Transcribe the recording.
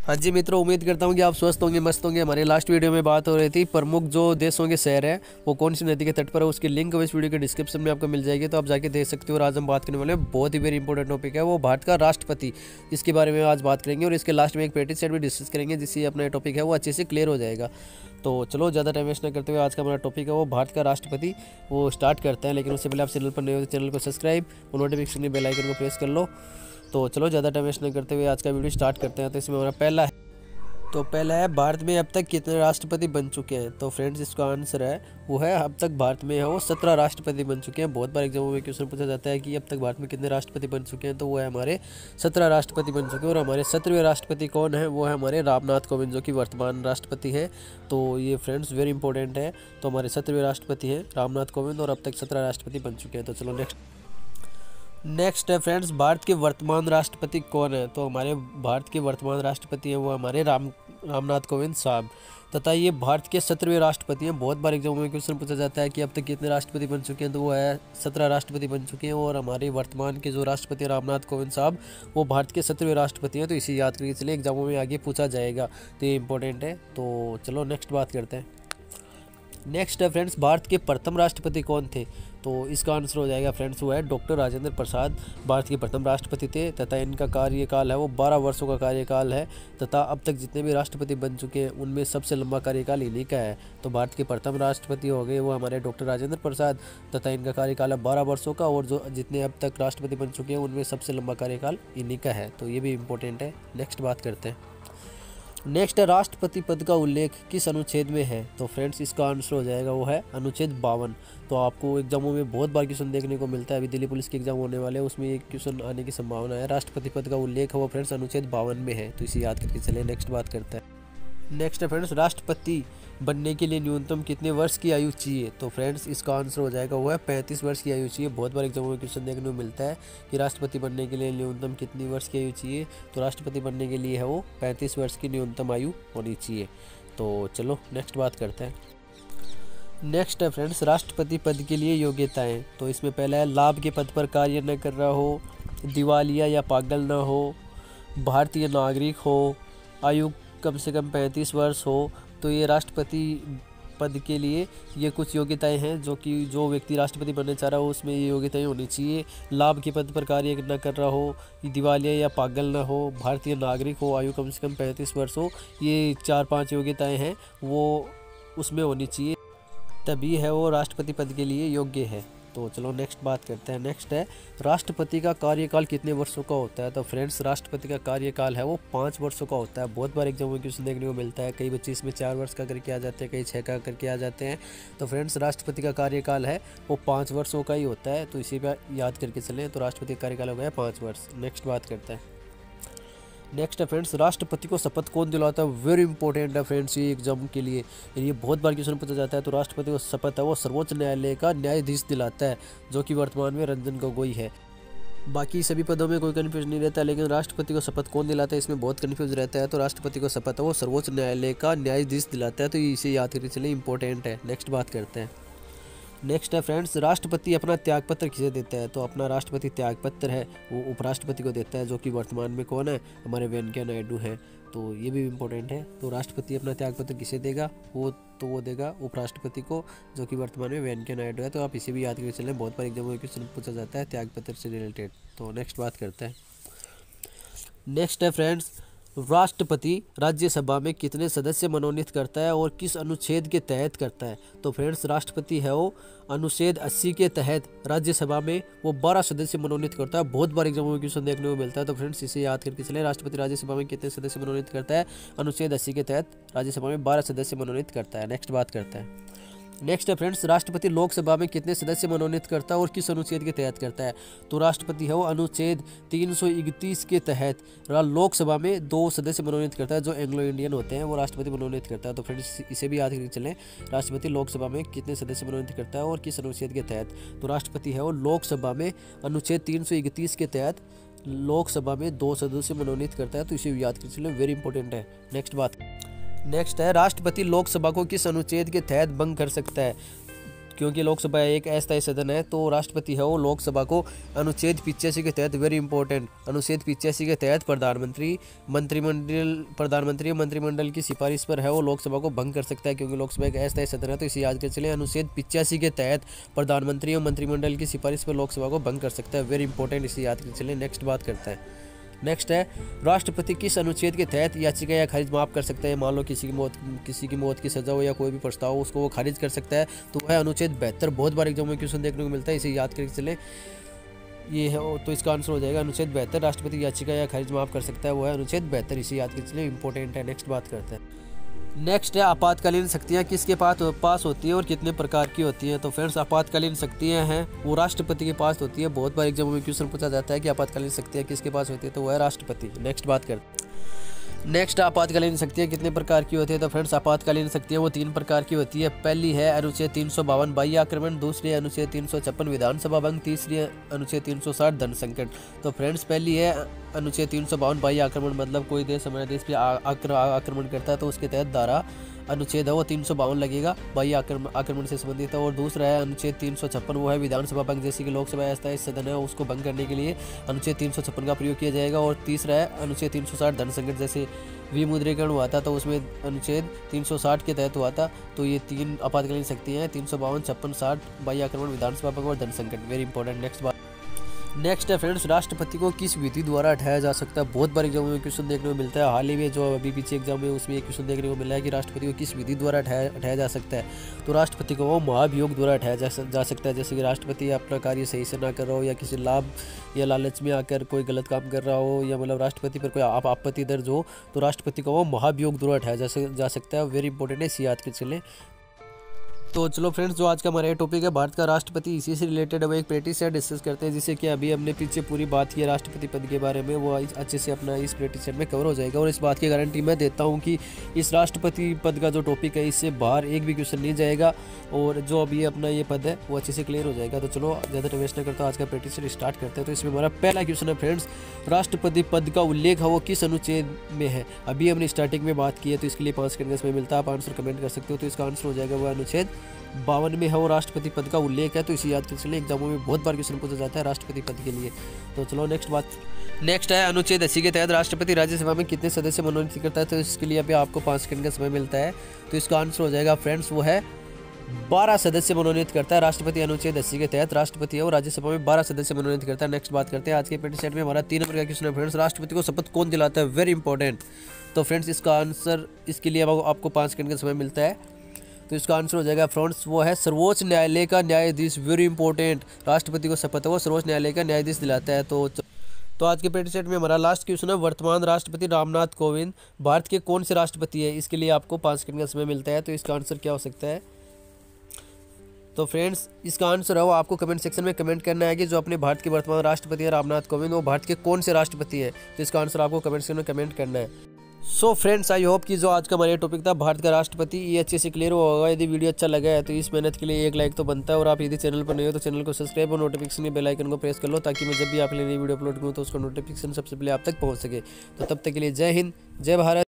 हाँ जी मित्रों, उम्मीद करता हूँ कि आप स्वस्थ होंगे, मस्त होंगे। हमारे लास्ट वीडियो में बात हो रही थी प्रमुख जो देशों के शहर है वो कौन सी नदी के तट पर है, उसकी लिंक इस वीडियो के डिस्क्रिप्शन में आपको मिल जाएगी, तो आप जाके देख सकते हो। और आज हम बात करने वाले हैं बहुत ही वेरी इंपॉर्टेंट टॉपिक है, वो भारत का राष्ट्रपति, इसके बारे में आज बात करेंगे। और इसके लास्ट में एक पेटी सेट भी डिस्कस करेंगे, जिससे अपना टॉपिक है वो अच्छे से क्लियर हो जाएगा। तो चलो ज़्यादा टाइम वेस्ट न करते हुए आज का हमारा टॉपिक है वो भारत का राष्ट्रपति, वो स्टार्ट करते हैं। लेकिन उससे पहले आप चैनल पर नए हो तो चैनल को सब्सक्राइब और नोटिफिकेशन के बेल आइकन को प्रेस कर लो। तो चलो ज़्यादा टाइम वेस्ट न करते हुए आज का वीडियो स्टार्ट करते हैं। तो इसमें हमारा पहला है भारत में अब तक कितने राष्ट्रपति बन चुके हैं। तो फ्रेंड्स, इसका आंसर है वो है अब तक भारत में है वो 17 राष्ट्रपति बन चुके हैं। बहुत बार एग्जामों में क्वेश्चन पूछा जाता है कि अब तक भारत में कितने राष्ट्रपति बन चुके हैं, तो वो है हमारे 17 राष्ट्रपति बन चुके हैं। और हमारे 17वें राष्ट्रपति कौन है, वो है हमारे रामनाथ कोविंद, जो कि वर्तमान राष्ट्रपति हैं। तो ये फ्रेंड्स वेरी इंपॉर्टेंट है। तो हमारे 17वें राष्ट्रपति हैं रामनाथ कोविंद, और अब तक 17 राष्ट्रपति बन चुके हैं। तो चलो नेक्स्ट है फ्रेंड्स, भारत के वर्तमान राष्ट्रपति कौन है। तो हमारे भारत के वर्तमान राष्ट्रपति हैं वो हमारे रामनाथ कोविंद साहब, तथा ये भारत के 17वें राष्ट्रपति हैं। बहुत बार एग्जाम में क्वेश्चन पूछा जाता है कि अब तक कितने राष्ट्रपति बन चुके हैं, तो वो है 17 राष्ट्रपति बन चुके हैं। और हमारे वर्तमान के जो राष्ट्रपति रामनाथ कोविंद साहब, वो भारत के 17वें राष्ट्रपति हैं। तो इसे याद करके चलिए, एग्जामों में आगे पूछा जाएगा, तो ये इंपॉर्टेंट है। तो चलो नेक्स्ट बात करते हैं। नेक्स्ट है फ्रेंड्स, भारत के प्रथम राष्ट्रपति कौन थे। तो इसका आंसर हो जाएगा फ्रेंड्स, वो है डॉक्टर राजेंद्र प्रसाद, भारत के प्रथम राष्ट्रपति थे। तथा इनका कार्यकाल है वो 12 वर्षों का कार्यकाल है। तथा अब तक जितने भी राष्ट्रपति बन चुके हैं उनमें सबसे लंबा कार्यकाल इन्हीं का है। तो भारत के प्रथम राष्ट्रपति हो गए वो हमारे डॉक्टर राजेंद्र प्रसाद, तथा इनका कार्यकाल है 12 वर्षों का। और जो जितने अब तक राष्ट्रपति बन चुके हैं उनमें सबसे लंबा कार्यकाल इन्हीं का है। तो ये भी इंपॉर्टेंट है। नेक्स्ट बात करते हैं। नेक्स्ट है, राष्ट्रपति पद का उल्लेख किस अनुच्छेद में है। तो फ्रेंड्स, इसका आंसर हो जाएगा वो है अनुच्छेद 52। तो आपको एग्जामों में बहुत बार क्वेश्चन देखने को मिलता है। अभी दिल्ली पुलिस के एग्जाम होने वाले हैं, उसमें एक क्वेश्चन आने की संभावना है। राष्ट्रपति पद का उल्लेख है वो फ्रेंड्स अनुच्छेद 52 में है। तो इसे याद करके चले। नेक्स्ट बात करते हैं। नेक्स्ट है फ्रेंड्स, राष्ट्रपति बनने के लिए न्यूनतम कितने वर्ष की आयु चाहिए। तो फ्रेंड्स, इसका आंसर हो जाएगा वो है 35 वर्ष की आयु चाहिए। बहुत बार एग्जाम में क्वेश्चन देखने को मिलता है कि राष्ट्रपति बनने के लिए न्यूनतम कितनी वर्ष की आयु चाहिए। तो राष्ट्रपति बनने के लिए है वो 35 वर्ष की न्यूनतम आयु होनी चाहिए। तो चलो नेक्स्ट बात करते हैं। नेक्स्ट है फ्रेंड्स, राष्ट्रपति पद के लिए योग्यताएं। तो इसमें पहला है, लाभ के पद पर कार्य न कर रहा हो, दिवालिया या पागल न हो, भारतीय नागरिक हो, आयु कम से कम 35 वर्ष हो। तो ये राष्ट्रपति पद के लिए ये कुछ योग्यताएं हैं जो व्यक्ति राष्ट्रपति बनने चाह रहा हो उसमें ये योग्यताएं होनी चाहिए। लाभ के पद पर कार्य न कर रहा हो, दिवालिया या पागल न हो, भारतीय नागरिक हो, आयु कम से कम 35 वर्ष हो। ये 4-5 योग्यताएं हैं वो उसमें होनी चाहिए, तभी है वो राष्ट्रपति पद के लिए योग्य है। तो चलो नेक्स्ट बात करते हैं। नेक्स्ट है, राष्ट्रपति का कार्यकाल कितने वर्षों का होता है। तो फ्रेंड्स, राष्ट्रपति का कार्यकाल है वो 5 वर्षों का होता है। बहुत बार एग्जाम में क्वेश्चन देखने को मिलता है, कई बच्चे इसमें 4 वर्ष का करके आ जाते हैं, कई 6 का करके आ जाते हैं। तो फ्रेंड्स, राष्ट्रपति का कार्यकाल है वो 5 वर्षों का ही होता है। तो इसी पर याद करके चलें। तो राष्ट्रपति का कार्यकाल हो गया 5 वर्ष। नेक्स्ट बात करते हैं। नेक्स्ट है फ्रेंड्स, राष्ट्रपति को शपथ कौन दिलाता है। वेरी इंपॉर्टेंट है फ्रेंड्स ये एग्जाम के लिए, ये बहुत बार क्वेश्चन पूछा जाता है। तो राष्ट्रपति को शपथ है वो सर्वोच्च न्यायालय का न्यायाधीश दिलाता है, जो कि वर्तमान में रंजन गोगोई है। बाकी सभी पदों में कोई कन्फ्यूज नहीं रहता, लेकिन राष्ट्रपति को शपथ कौन दिलाता है इसमें बहुत कन्फ्यूज रहता है। तो राष्ट्रपति को शपथ है वो सर्वोच्च न्यायालय का न्यायाधीश दिलाता है। तो इसे याद करके चलिए, इंपॉर्टेंट है। नेक्स्ट बात करते हैं। नेक्स्ट है फ्रेंड्स, राष्ट्रपति अपना त्यागपत्र किसे देता है। तो अपना राष्ट्रपति त्यागपत्र है वो उपराष्ट्रपति को देता है, जो कि वर्तमान में कौन है, हमारे वेंकैया नायडू हैं। तो ये भी इम्पोर्टेंट है। तो राष्ट्रपति अपना त्यागपत्र किसे देगा, वो देगा उपराष्ट्रपति को, जो कि वर्तमान में वेंकैया नायडू है। तो आप इसे भी याद करके चलें, बहुत बार एग्जाम में क्वेश्चन पूछा जाता है त्यागपत्र से रिलेटेड। तो नेक्स्ट बात करते हैं। नेक्स्ट है फ्रेंड्स, राष्ट्रपति राज्यसभा में कितने सदस्य मनोनीत करता है और किस अनुच्छेद के तहत करता है। तो फ्रेंड्स, राष्ट्रपति है वो अनुच्छेद 80 के तहत राज्यसभा में वो 12 सदस्य मनोनीत करता है। बहुत बार एग्जाम में क्वेश्चन देखने को मिलता है। तो फ्रेंड्स, इसे याद करके चलें, राष्ट्रपति राज्यसभा में कितने सदस्य मनोनीत करता है। अनुच्छेद 80 के तहत राज्यसभा में 12 सदस्य मनोनीत करता है। नेक्स्ट बात करते हैं। नेक्स्ट है फ्रेंड्स, राष्ट्रपति लोकसभा में कितने सदस्य मनोनीत करता है और किस अनुच्छेद के तहत करता है। तो राष्ट्रपति है वो अनुच्छेद 331 के तहत लोकसभा में 2 सदस्य मनोनीत करता है, जो एंग्लो इंडियन होते हैं वो राष्ट्रपति मनोनीत करता है। तो फ्रेंड्स, इसे भी याद करके चलें, राष्ट्रपति लोकसभा में कितने सदस्य मनोनीत करता है और किस अनुच्छेद के तहत। तो राष्ट्रपति है वो लोकसभा में अनुच्छेद 331 के तहत लोकसभा में 2 सदस्य मनोनीत करता है। तो इसे याद करके चलें, वेरी इंपॉर्टेंट है। नेक्स्ट बात। नेक्स्ट है, राष्ट्रपति लोकसभा को किस अनुच्छेद के तहत भंग कर सकता है। क्योंकि लोकसभा एक अस्थायी सदन है, तो राष्ट्रपति है वो लोकसभा को अनुच्छेद 85 के तहत, वेरी इंपॉर्टेंट, अनुच्छेद 85 के तहत मंत्रिमंडल की सिफारिश पर है वो लोकसभा को भंग कर सकता है, क्योंकि लोकसभा एक अस्थायी सदन है। तो इसे याद कर चले, अनुच्छेद 85 के तहत प्रधानमंत्री और मंत्रिमंडल की सिफारिश पर लोकसभा को भंग कर सकता है, वेरी इंपॉर्टेंट, इसे याद कर चले। नेक्स्ट बात करते हैं। नेक्स्ट है, राष्ट्रपति किस अनुच्छेद के तहत याचिका या खारिज माफ कर सकता है। मान लो किसी की मौत की सजा हो या कोई भी प्रस्ताव हो, उसको वो खारिज कर सकता है, तो वह अनुच्छेद 72। बहुत बार एग्जाम में क्वेश्चन देखने को मिलता है, इसे याद करके चले। ये है, तो इसका आंसर हो जाएगा अनुच्छेद 72। राष्ट्रपति याचिका या खारिज माफ कर सकता है, वो है अनुच्छेद 72, इसे याद करके चले, इंपॉर्टेंट है। नेक्स्ट बात करते हैं। नेक्स्ट है, आपातकालीन शक्तियाँ किसके पास होती है और कितने प्रकार की होती हैं। तो फ्रेंड्स, आपातकालीन शक्तियाँ हैं वो राष्ट्रपति के पास होती है। बहुत बार एग्जाम में क्वेश्चन पूछा जाता है कि आपातकालीन शक्तियाँ किसके पास होती है, तो वह है राष्ट्रपति। नेक्स्ट बात करते हैं। नेक्स्ट, आपातकालीन शक्तियाँ कितने प्रकार की होती है। तो फ्रेंड्स, आपातकालीन शक्तियाँ वो 3 प्रकार की होती है। पहली है अनुच्छेद 352 बाह्य आक्रमण, दूसरी है अनुच्छेद 356 विधानसभा भंग, तीसरी है अनुच्छेद 360 धन संकट। तो फ्रेंड्स, पहली है अनुच्छेद 352 बाह्य आक्रमण, मतलब कोई देश हमारे देश पे आक्रमण करता है तो उसके तहत धारा अनुच्छेद है वो 352 लगेगा, बाह्य आक्रमण से संबंधित है। और दूसरा है अनुच्छेद 356, वो है विधानसभा भंग, जैसे कि लोकसभा अस्थायी सदन है उसको भंग करने के लिए अनुच्छेद 356 का प्रयोग किया जाएगा। और तीसरा है अनुच्छेद 360 धन संकट, जैसे विमुद्रीकरण हुआ था तो उसमें अनुच्छेद 360 के तहत हुआ था। तो ये 3 आपातकालीन शक्तियाँ हैं, 352, 56, 60, बाह्य आक्रमण, विधानसभा भंग और धन संकट, वेरी इंपॉर्टेंट। नेक्स्ट है फ्रेंड्स, राष्ट्रपति को किस विधि द्वारा हटाया जा सकता है। बहुत बार एग्जाम में क्वेश्चन देखने को मिलता है। हाल ही में जो अभी पीछे एग्जाम में उसमें एक क्वेश्चन देखने को मिला है कि राष्ट्रपति को किस विधि द्वारा हटाया जा सकता है। तो राष्ट्रपति को वो महाभियोग द्वारा हटाया जा सकता है। जैसे कि राष्ट्रपति अपना कार्य सही से ना कर रहा हो या किसी लाभ या लालच में आकर कोई गलत काम कर रहा हो, या मतलब राष्ट्रपति पर कोई आपत्ति दर्ज हो, तो राष्ट्रपति को वो महाभियोग द्वारा हटाया जा सकता है, वेरी इंपॉर्टेंट है, इसे याद कर चलें। तो चलो फ्रेंड्स, जो आज का हमारा टॉपिक है भारत का राष्ट्रपति, इसी से रिलेटेड अब एक प्रैक्टिस सेट डिस्कस करते हैं, जिससे कि अभी हमने पीछे पूरी बात की राष्ट्रपति पद के बारे में, वो अच्छे से अपना इस प्रैक्टिस सेट में कवर हो जाएगा। और इस बात की गारंटी मैं देता हूं कि इस राष्ट्रपति पद का जो टॉपिक है इससे बाहर एक भी क्वेश्चन नहीं जाएगा, और जो अभी अपना ये पद है वो अच्छे से क्लियर हो जाएगा। तो चलो ज़्यादा टाइम वेस्ट न करता, आज का प्रैक्टिस सेट स्टार्ट करते हैं। तो इसमें हमारा पहला क्वेश्चन है फ्रेंड्स, राष्ट्रपति पद का उल्लेख है वो किस अनुच्छेद में है। अभी हमने स्टार्टिंग में बात की है, तो इसके लिए 5 सेकंड का समय मिलता है, आप आंसर कमेंट कर सकते हो। तो इसका आंसर हो जाएगा वो अनुच्छेद 52 में है वो राष्ट्रपति पद का उल्लेख है। तो इसे याद कर चलिए, एग्जामों में बहुत बार क्वेश्चन पूछा जाता है राष्ट्रपति पद के लिए। तो चलो नेक्स्ट है, अनुच्छेद 80 के तहत राष्ट्रपति राज्यसभा में कितने सदस्य मनोनीत करता है। तो इसके लिए अभी आपको 5 सेकंड का समय मिलता है। तो इसका आंसर हो जाएगा फ्रेंड्स, वो है 12 सदस्य मनोनीत करता है राष्ट्रपति। अनुच्छेद 80 के तहत राष्ट्रपति है वो राज्यसभा में 12 सदस्य मनोनीत करता है। नेक्स्ट बात करते हैं आज के प्रैक्टिस सेट में हमारा 3 नंबर का क्वेश्चन है फ्रेंड्स, राष्ट्रपति को शपथ कौन दिलाता है, वेरी इंपॉर्टेंट। तो फ्रेंड्स, इसका आंसर, इसके लिए आपको 5 सेकंड का समय मिलता है। तो इसका आंसर हो जाएगा फ्रेंड्स, वो है सर्वोच्च न्यायालय का न्यायाधीश, वेरी इंपॉर्टेंट। राष्ट्रपति को शपथ है वो सर्वोच्च न्यायालय का न्यायाधीश दिलाता है। तो आज के प्रैक्टिस सेट में हमारा लास्ट क्वेश्चन है, वर्तमान राष्ट्रपति रामनाथ कोविंद भारत के कौन से राष्ट्रपति है। इसके लिए आपको 5 सेकंड का समय मिलता है। तो इसका आंसर क्या हो सकता है। तो फ्रेंड्स, इसका आंसर है वो आपको कमेंट सेक्शन में कमेंट करना है कि जो अपने भारत के वर्तमान राष्ट्रपति है रामनाथ कोविंद, वो भारत के कौन से राष्ट्रपति हैं। तो इसका आंसर आपको कमेंट सेक्शन में कमेंट करना है। सो फ्रेंड्स, आई होप कि जो आज का हमारा टॉपिक था भारत का राष्ट्रपति, ये अच्छे से क्लियर होगा। यदि वीडियो अच्छा लगा है तो इस मेहनत के लिए एक लाइक तो बनता है, और आप यदि चैनल पर नहीं हो तो चैनल को सब्सक्राइब और नोटिफिकेशन के बेल आइकन को प्रेस कर लो, ताकि मैं जब भी आपके लिए नई वीडियो अपलोड करूँ तो उसका नोटिफिकेशन सबसे पहले आप तक पहुँच सके। तो तब तक के लिए जय हिंद, जय भारत।